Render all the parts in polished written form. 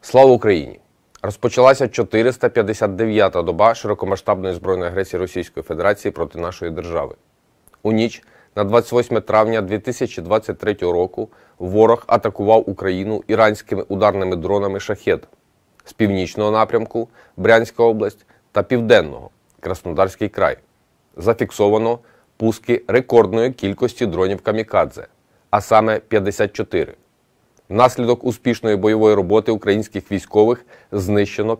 Слава Україні! Розпочалася 459-та доба широкомасштабної збройної агресії Російської Федерації проти нашої держави. У ніч на 28 травня 2023 року ворог атакував Україну іранськими ударними дронами «Шахед» з північного напрямку – Брянська область та південного – Краснодарський край. Зафіксовано пуски рекордної кількості дронів «Камікадзе», а саме 54. Внаслідок успішної бойової роботи українських військових знищено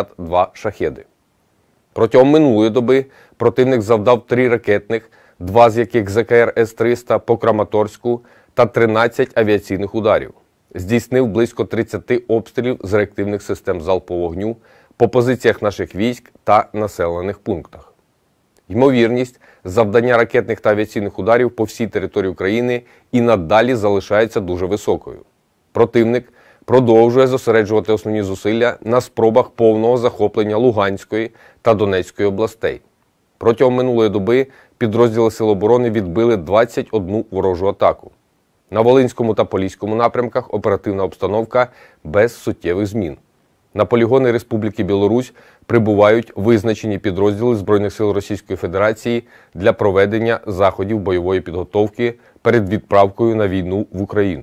52 «Шахеди». Протягом минулої доби противник завдав 3 ракетних, 2 з яких ЗКР С-300 по Краматорську та 13 авіаційних ударів. Здійснив близько 30 обстрілів з реактивних систем залпового вогню по позиціях наших військ та населених пунктах. Ймовірність завдання ракетних та авіаційних ударів по всій території України і надалі залишається дуже високою. Противник продовжує зосереджувати основні зусилля на спробах повного захоплення Луганської та Донецької областей. Протягом минулої доби підрозділи Сил оборони відбили 21 ворожу атаку. На Волинському та Поліському напрямках оперативна обстановка без суттєвих змін. На полігони Республіки Білорусь прибувають визначені підрозділи Збройних сил Російської Федерації для проведення заходів бойової підготовки перед відправкою на війну в Україну.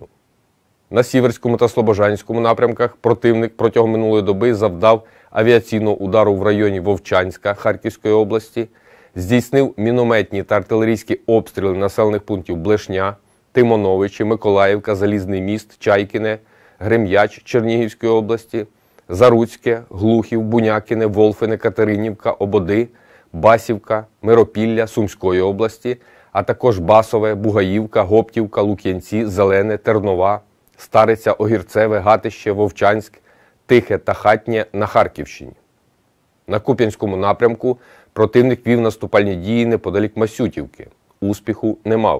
На Сіверському та Слобожанському напрямках противник протягом минулої доби завдав авіаційного удару в районі Вовчанська Харківської області, здійснив мінометні та артилерійські обстріли населених пунктів Блешня, Тимоновичі, Миколаївка, Залізний міст, Чайкіне, Грем'яч Чернігівської області, Заруцьке, Глухів, Бунякине, Волфине, Катеринівка, Ободи, Басівка, Миропілля Сумської області, а також Басове, Бугаївка, Гоптівка, Лук'янці, Зелене, Тернова, Стариця, Огірцеве, Гатище, Вовчанськ, Тихе та Хатнє на Харківщині. На Куп'янському напрямку противник вів наступальні дії неподалік Масютівки. Успіху не мав.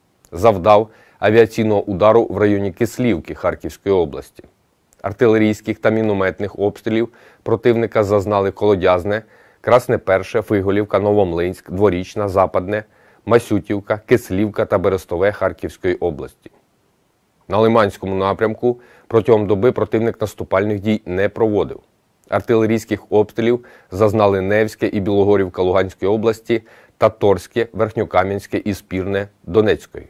Завдав авіаційного удару в районі Кислівки Харківської області. Артилерійських та мінометних обстрілів противника зазнали Колодязне, Красне Перше, Фиголівка, Новомлинськ, Дворічна, Западне, Масютівка, Кислівка та Берестове Харківської області. На Лиманському напрямку протягом доби противник наступальних дій не проводив. Артилерійських обстрілів зазнали Невське і Білогорівка Луганської області та Торське, Верхньокам'янське і Спірне Донецької.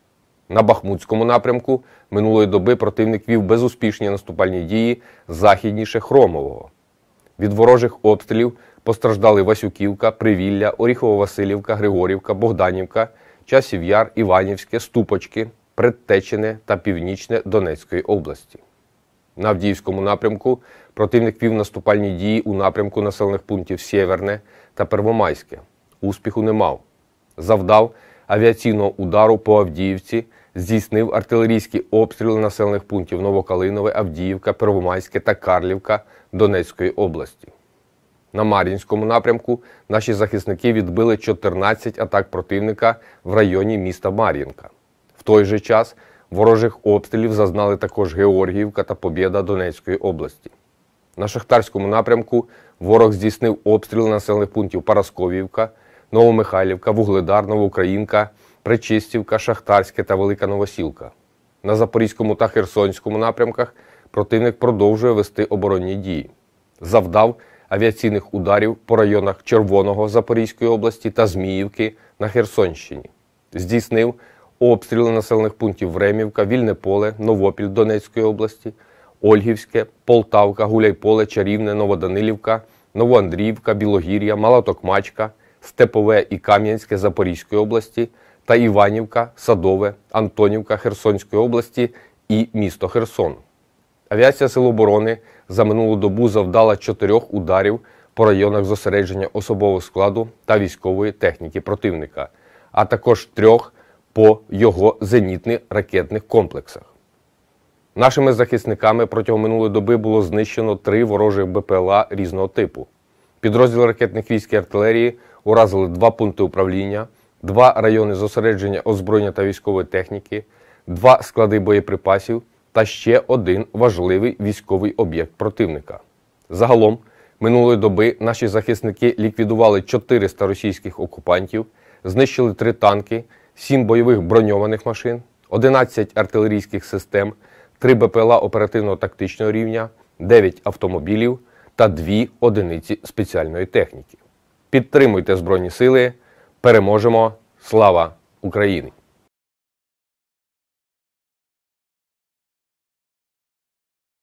На Бахмутському напрямку минулої доби противник вів безуспішні наступальні дії західніше Хромового. Від ворожих обстрілів постраждали Васюківка, Привілля, Оріхово-Василівка, Григорівка, Богданівка, Часів Яр, Іванівське, Ступочки, Предтечене та Північне Донецької області. На Авдіївському напрямку противник вів наступальні дії у напрямку населених пунктів Сєверне та Первомайське. Успіху не мав. Завдав авіаційного удару по Авдіївці, здійснив артилерійські обстріли населених пунктів Новокалинове, Авдіївка, Первомайське та Карлівка Донецької області. На Мар'їнському напрямку наші захисники відбили 14 атак противника в районі міста Мар'їнка. В той же час ворожих обстрілів зазнали також Георгіївка та Побєда Донецької області. На Шахтарському напрямку ворог здійснив обстріли населених пунктів Парасковіївка, Новомихайлівка, Вугледар, Новоукраїнка, Пречистівка, Шахтарське та Велика Новосілка. На Запорізькому та Херсонському напрямках противник продовжує вести оборонні дії. Завдав авіаційних ударів по районах Червоного Запорізької області та Зміївки на Херсонщині. Здійснив обстріли населених пунктів Времівка, Вільне Поле, Новопіль Донецької області, Ольгівське, Полтавка, Гуляйполе, Чарівне, Новоданилівка, Новоандріївка, Білогір'я, Мала Токмачка, Степове і Кам'янське Запорізької області та Іванівка, Садове, Антонівка Херсонської області і місто Херсон. Авіація Сил оборони за минулу добу завдала 4 ударів по районах зосередження особового складу та військової техніки противника, а також 3 по його зенітно-ракетних комплексах. Нашими захисниками протягом минулої доби було знищено 3 ворожих БПЛА різного типу. Підрозділи ракетних військ і артилерії уразили 2 пункти управління, 2 райони зосередження озброєння та військової техніки, 2 склади боєприпасів та ще 1 важливий військовий об'єкт противника. Загалом, минулої доби наші захисники ліквідували 400 російських окупантів, знищили 3 танки, 7 бойових броньованих машин, 11 артилерійських систем, 3 БПЛА оперативно-тактичного рівня, 9 автомобілів та 2 одиниці спеціальної техніки. Підтримуйте Збройні Сили. Переможемо! Слава Україні!